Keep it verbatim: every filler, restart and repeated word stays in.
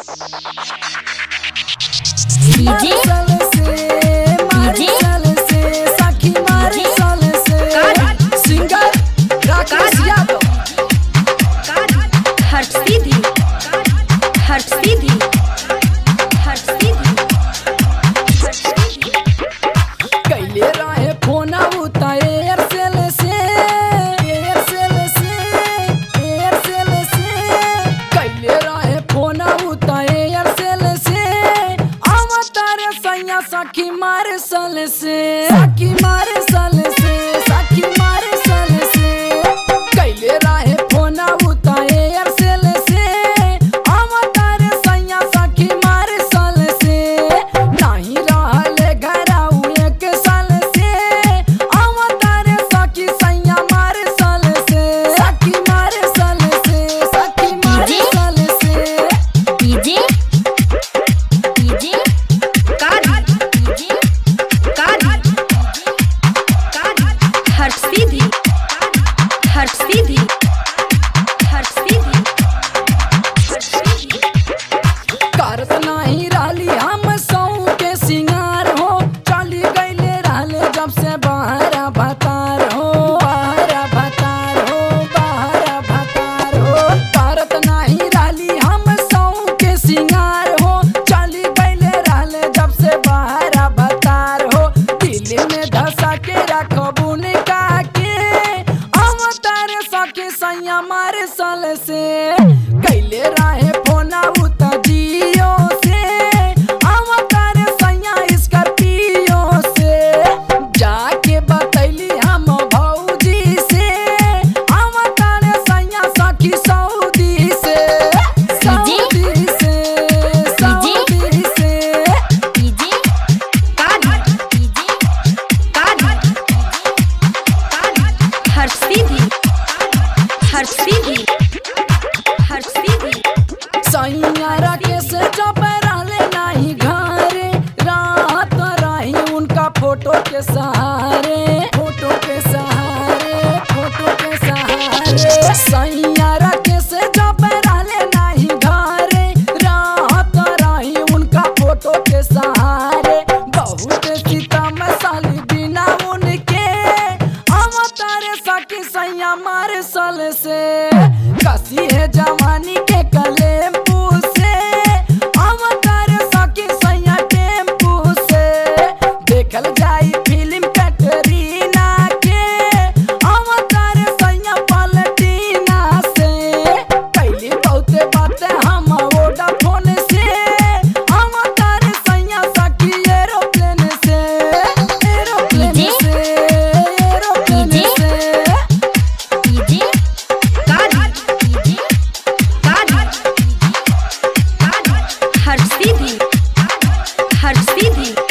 DJ साखी मारे साल से साखी मारे साल से साखी मारे साल से कैले रहे फोना उताए एयरसेल से अवतार सैया साखी मारे साल से नहीं रहले घर आऊ एक साल से अवतार साखी सैया मारे साल से साखी मारे साल से साखी मारे साल से डीजे मारे साल से कैले रहे फोना उता जियो से अवतार सैया स्कॉर्पियो से जाके बतैली हम भौजी से अवतार सैया सखी सऊदी से सऊदी से सऊदी से डीजे काढ़ी डीजे काढ़ी हर सीधी हर सीधी हर सीधी सैया राकेश जब रहले नहीं घरे रात रही उनका फोटो के सहारे फोटो के सहारे फोटो के सहारे सैया राकेश जब रहले नहीं घरे रात रही उनका फोटो के सहारे बहुत सीतम साली बिना उनके अवतार सखी सैया मारे साल से कसी है जवानी के कलेम्पू से अवतार सखी सैया टेम्पू से देखल जाई फिल्म कैटरीना के अवतार सैया पलटीना से कैली बहुते बातें हम वोडाफोन से अवतार सैया सखी एरोप्लेन से एरोप्लेन से एरोप्लेन से हर सीधी हर सीधी